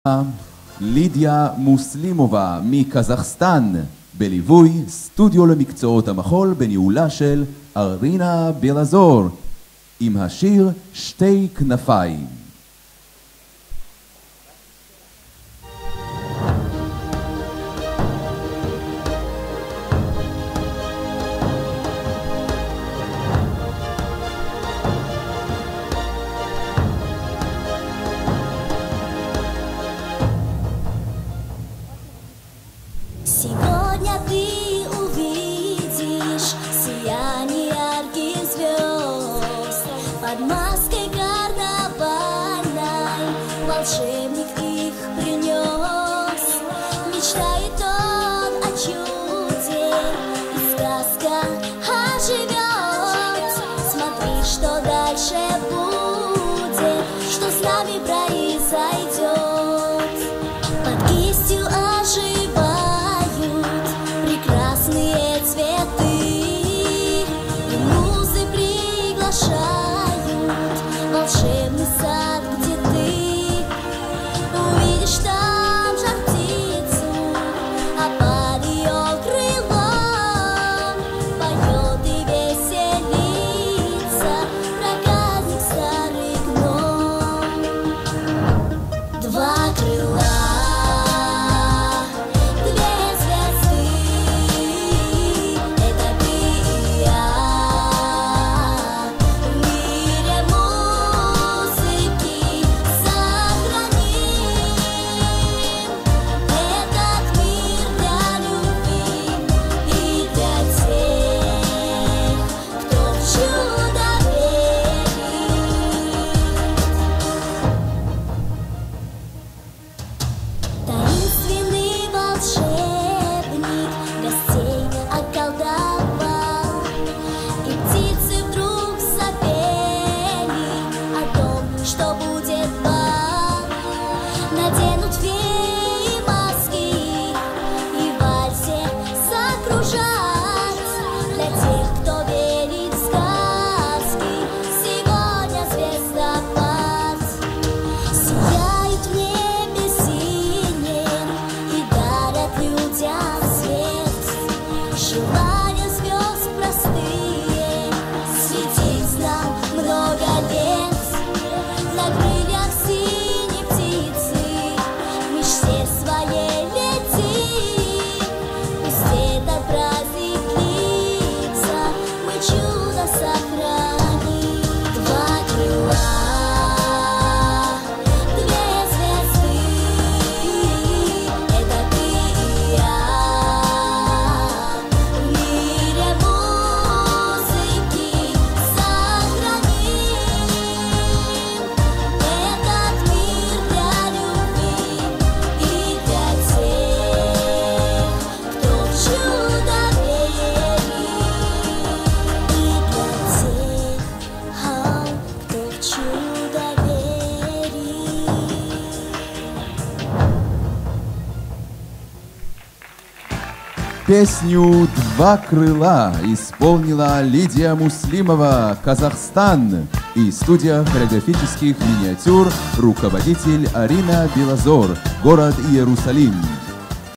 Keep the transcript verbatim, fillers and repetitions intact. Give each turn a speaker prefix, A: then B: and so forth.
A: לידיה מוסלימובה מקזחסטן, בליווי סטודיו למקצועות המחול בניהולה של ארינה בילזור, עם השיר שתי כנפיים.
B: Сегодня ты увидишь сияние ярких звезд под маской карнавальной. Волшебник их принес, мечтает он о чуде, и сказка оживет. Смотри, что дальше будет, что с нами произойдет. Под кистью оживает прекрасные цветы, и музы приглашают волшебный сад, где ты увидишь там жар птицу, а под ее крылом поет и веселится проказник старый гном. Два крыла, наденут феи маски и в вальсе закружат. Для тех, кто верит в сказки, сегодня звездопад. Сияют в небе синим и дарят людям свет. Желания звезд простые светить нам много лет. На крыльях синей птицы все своей летим, пусть этот праздник длится, мы чудо сохраним. Два крыла, две звезды, это ты и я. В мире музыки сохраним этот мир для любви и для тех, кто в чудо верит, и для тех, кто в чудо верит.
A: Песню «Два крыла» исполнила Лидия Муслимова, Казахстан, и студия хореографических миниатюр руководитель Арина Билазор, город Иерусалим.